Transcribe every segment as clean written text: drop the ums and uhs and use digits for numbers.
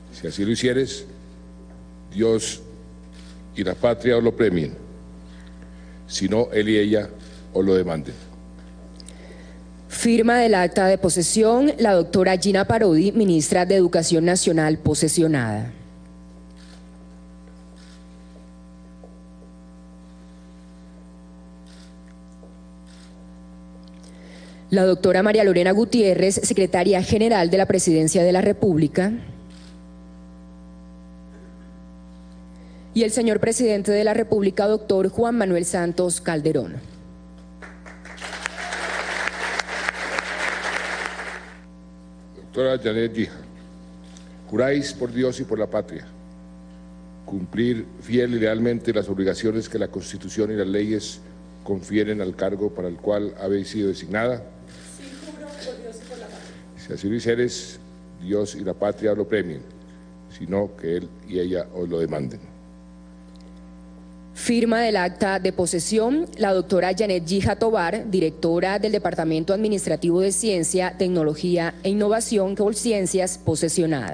Si así lo hicieres, Dios y la patria os lo premien, si no, él y ella os lo demanden. Firma del acta de posesión la doctora Gina Parodi, ministra de Educación Nacional, posesionada. La doctora María Lorena Gutiérrez, secretaria general de la Presidencia de la República. Y el señor presidente de la República, doctor Juan Manuel Santos Calderón. Doctora Janet Gija, juráis por Dios y por la patria cumplir fiel y lealmente las obligaciones que la Constitución y las leyes confieren al cargo para el cual habéis sido designada. Sí, juro por Dios y por la patria. Si así lo hicieres, Dios y la patria os lo premien, sino que él y ella os lo demanden. Firma del acta de posesión la doctora Janet Gija Tobar, directora del Departamento Administrativo de Ciencia, Tecnología e Innovación, Colciencias, posesionada.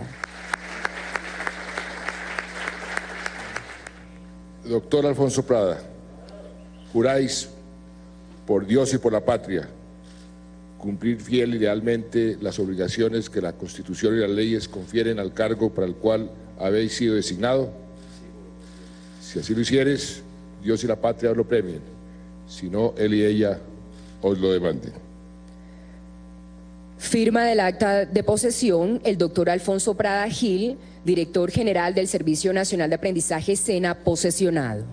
Doctor Alfonso Prada, juráis por Dios y por la patria cumplir fiel y lealmente las obligaciones que la Constitución y las leyes confieren al cargo para el cual habéis sido designado. Si así lo hicieres, Dios y la patria os lo premien, si no, él y ella os lo demanden. Firma del acta de posesión el doctor Alfonso Prada Gil, director general del Servicio Nacional de Aprendizaje SENA, posesionado.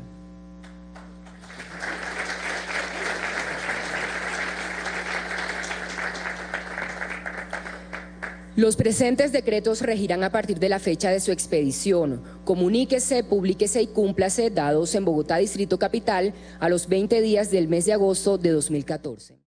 Los presentes decretos regirán a partir de la fecha de su expedición. Comuníquese, públiquese y cúmplase, dados en Bogotá, Distrito Capital, a los 20 días del mes de agosto de 2014.